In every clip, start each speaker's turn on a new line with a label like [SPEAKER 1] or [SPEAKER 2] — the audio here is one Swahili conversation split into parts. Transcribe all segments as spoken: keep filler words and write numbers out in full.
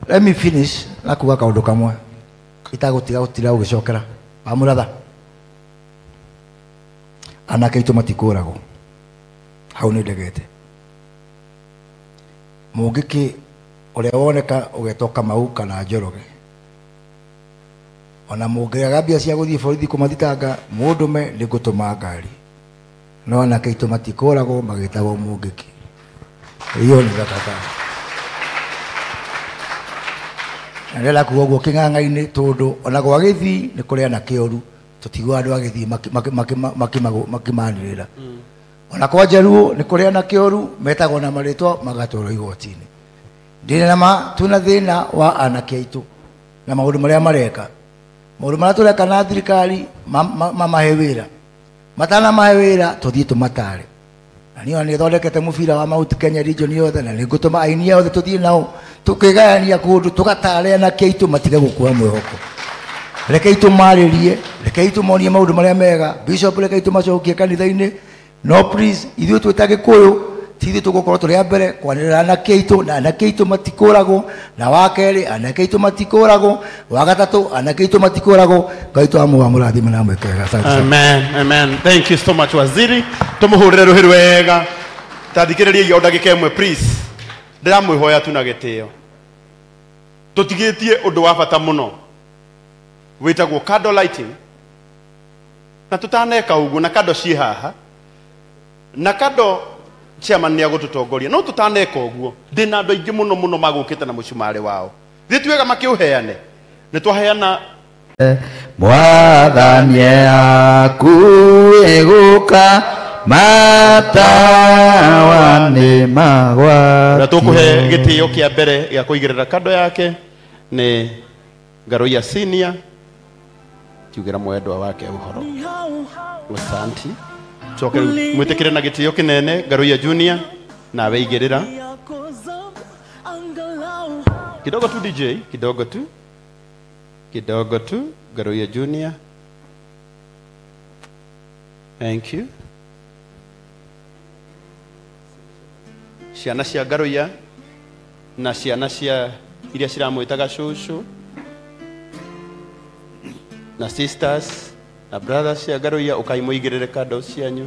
[SPEAKER 1] Let me finish na kuga kaundu kamwe itagutiga gutira ugicokera Wamuratha anake itu matikurago hau ni ndegete Mungiki uria woneka ugetoka mau kana Njoroge ona mungiaga mbia cia guthii borithi kumathitanga mundume ni gutuma ngari no anake itu matikurago magitagwo Mungiki iyo ni gatata Nela kuogwo king'ang'a-ini tondu ona gwa githi ni kuri ana kioru tutigwa andu agithi makimanirira ona kwa Jaruo ni kuri ana kioru metagwo na maritwa magatoro igoti-ini ndine nama tuna thina wa anake aitu na maundu maria mareka maundu maria tureka na thirikari mamahe wira matana mahe wira tuthii tumatare na niyo ni thondekete mubira wa Mount Kenya region yothe na ni ngutuma aini yothe tuthii nao tukigayania kundu tugatare na keitu matige gukua mwihoko rekei tumaririe rekei tumonie maundu maria mega bishop rekei tumacokie kanitha-ini no please ithuĩ twĩta Gĩkũyũ tithuĩ tũgũkorwo tũrĩ a mbere kwanĩrĩra anake aitũ na anake aitũ matikũragwo na wa kerĩ anake aitũ matikũragwo wa gatatũ anake aitũ matikũragwo Ngai twamũrathime na mwĩke wega.
[SPEAKER 2] Amen, amen. Thank you so much waziri. Tumuhurire ruhiru wega. Tathikĩrĩriai o ndagĩka ĩmwe please. Ndiramwĩhoya tu na gĩtĩo. Tũtigĩtie ũndũ wa bata mũno wĩtagwo candle lighting na tũtaneka ũguo na kando ciĩ haha na kando chairman nĩ agũtũtongoria no tũtaneka ũguo ndĩna andũ aingĩ mũno mũno magũkĩte na mũcumarĩ wao thĩ twega makĩũheane nĩ twaheana
[SPEAKER 3] Mwathani aku ĩgũka matawa nĩ magwatio
[SPEAKER 2] na tũkũhe gĩtĩo kĩa mbere gĩa kũigĩrĩra kando yake nĩ Ngaroia senior kiugĩra mwendwa wake ũhoro Wasanti coke mwĩtĩkĩre na gĩtĩo kĩnene Ngaroia junior na weigĩrĩra kidogo tu D J kidogo tu kidogo tu Ngaroia junior. Thank you. Ciana cia Ngaroia na ciana cia iria ciramwĩtaga cucu na sisters na brothers cia Ngaroia ũkaimũigĩrĩre kando cianyu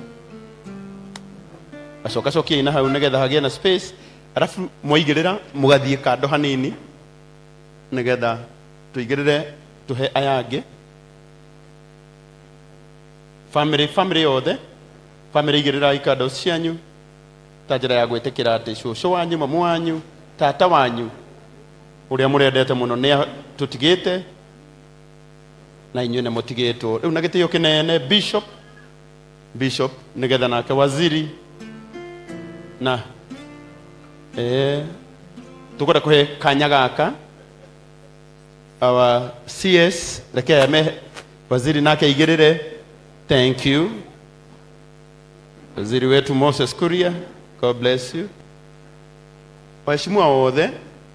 [SPEAKER 2] acoka cokia ina hau nĩgetha hagĩe na space arabu mwaigĩrĩra mũgathiĩ kando hanini nĩgetha tũigĩrĩre tuhe aya angĩ family family yothe family igĩrĩra ikando cianyu ta njĩra ya gwĩtĩkĩra atĩ cũcũ wanyu mamu wanyu tata wanyu ũrĩa mũrendete mũno nĩ tũtigĩte na inyuĩ nĩ mũtigĩtwo rĩu na gĩtĩo kĩnene bishop bishop nĩgetha nake waziri na eh tũkwenda kũhe kanya gaka our C S reke ame waziri nake igĩrĩre. Thank you waziri wetu Moses Kuria, God bless you. Waheshimiwa wote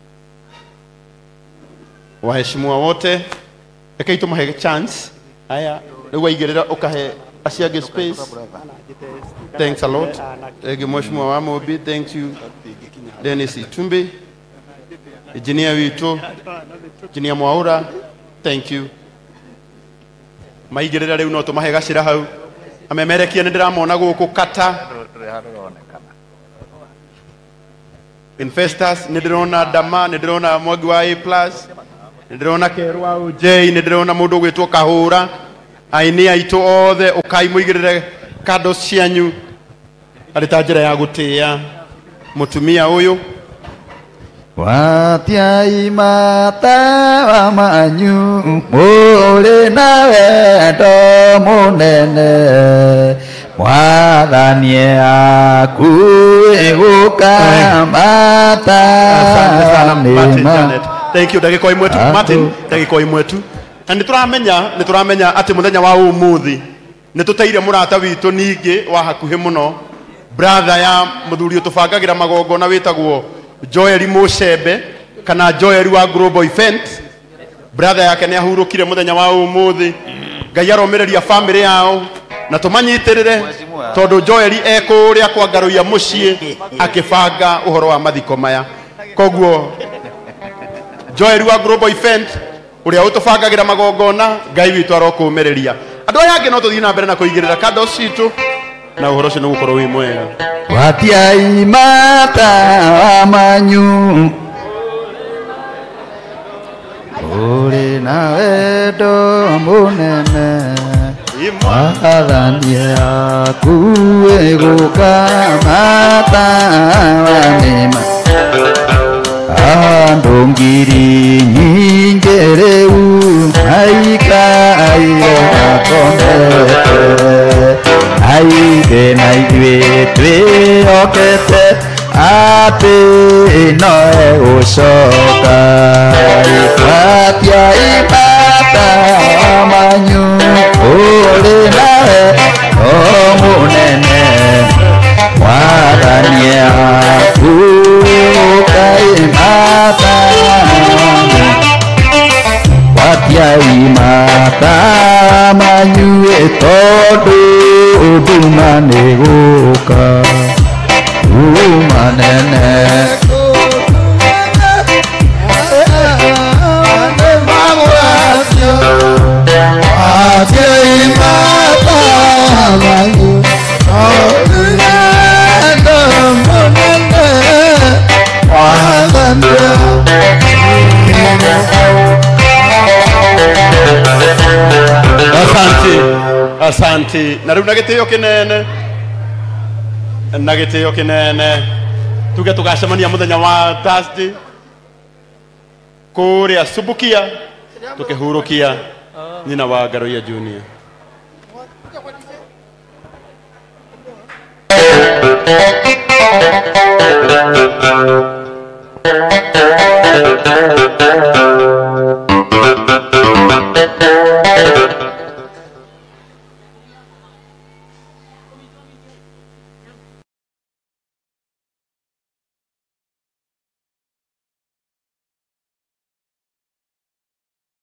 [SPEAKER 2] waheshimiwa wote reke itumahe chance haya rĩu waigĩrĩra ũkahe aciage space. Thanks a lot. Thank you Mheshimiwa wa Mobi. Thank you Dennis Itumbi, engineer witũ engineer Mwaura. Thank you. Maigĩrĩra rĩu no tũmahe gacĩra hau amemerekia nĩ ndĩramona gũkũ kata investors nĩ ndĩrona Dama nĩ ndĩrona Mwangi wa A plus nĩ ndĩrona Kerwa O J nĩ ndĩrona mũndũ gwĩtwo Kahũra aini aitũ othe ũkaimũigĩrĩre kando cianyu arĩ ta njĩra ya gũtĩĩa mũtumia ũyũ.
[SPEAKER 3] Watiai matawa manyu mũrĩ na wendo mũnene Mwathani aku ĩgũka matawa nĩ magwatio.
[SPEAKER 2] Thank you ndagĩka imwe tu Martin, ndagĩka imwe tu. Na nĩ tũramenya nĩ tũramenya atĩ mũthenya wa ũmũthĩ nĩ tũteire mũrata witũ ningĩ wa hakuhĩ mũno brother ya mũthuri ũtũbangagĩra magongona wĩtagwo Joel Mucembe kana Joel wa Global Event. Brother yake nĩ ahurũkire mũthenya wa ũmũthĩ. Ngai aromereria family yao na tũmanyitĩrĩre tondũ Joel ekũrĩa kwa Ngaroia mũciĩ akĩbanga ũhoro wa mathiko maya. Koguo Joel wa global event uria utubangagira magongona ngai witu arokumereria andu aya angi no tuthii na mbere na kuigirira kado citu na uhoro ucio nugukorwo wi mwega
[SPEAKER 3] watiai mata manyu uri na wendo munene wathanie aku eguka mata wanima andu ngiri nyingĩ rĩu maikaire makomete aithe na ithuĩ twĩhokete atĩ no egũcoka watiai mata manyu ũrĩ nawe o mũnene wathanie aku mata watiai mata manyu tondũ nduma nĩ gũka nduma nene watiai mata manyu
[SPEAKER 2] asante asante na riu na gitio kinene na gitio kinene tuge tugacemania muthenya wa Thursday kuria subukia tukihurukia nyina wa Garoia Junior